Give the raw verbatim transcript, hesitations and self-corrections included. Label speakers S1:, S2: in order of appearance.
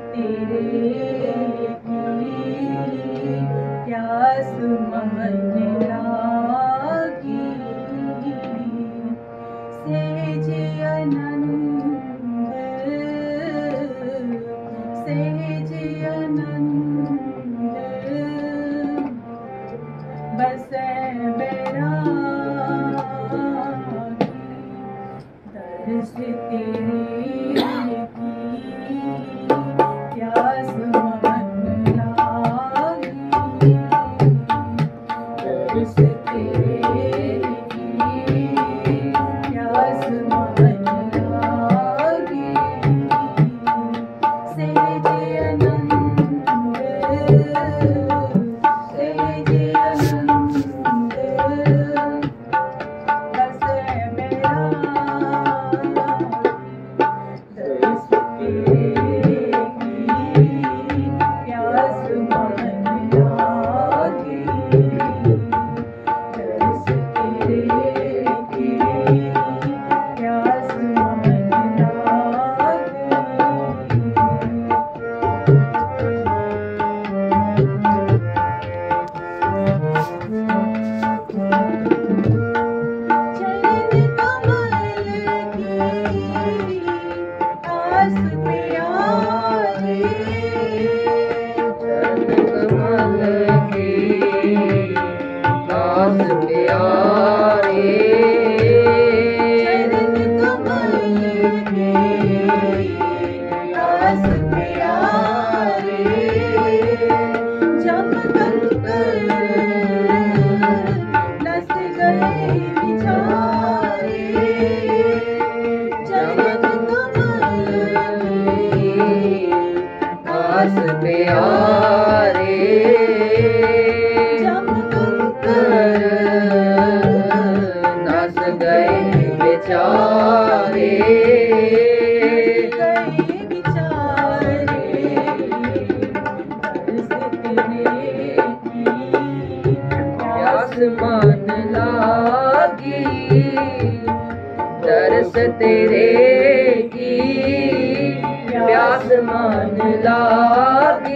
S1: तेरे की प्यास मन लागी। सेज आनंद सेज आनंद बसे बैरागी। दर्श तेरे की प्यास मन लागी। दर्श तेरे की प्यास मन लागी। सेज आनंद सेज आनंद बसे बैरागी। दर्श तेरे की प्यास मन लागी। दर्श तेरे की प्यास मन लागी। चरण कमल की आस प्यारी।
S2: चरण कमल की दास प्यारे।
S1: चरण कमल की आस प्यारी। जब कंकर नस गए बिचारे। चरण कमल की
S2: दास प्यारे।
S1: जब कंकर
S2: नस गए बेचारे।
S1: गए बिचारे। दर्श तेरे की
S2: प्यास मन लागी। दर्श तेरे की प्यास मन लागी।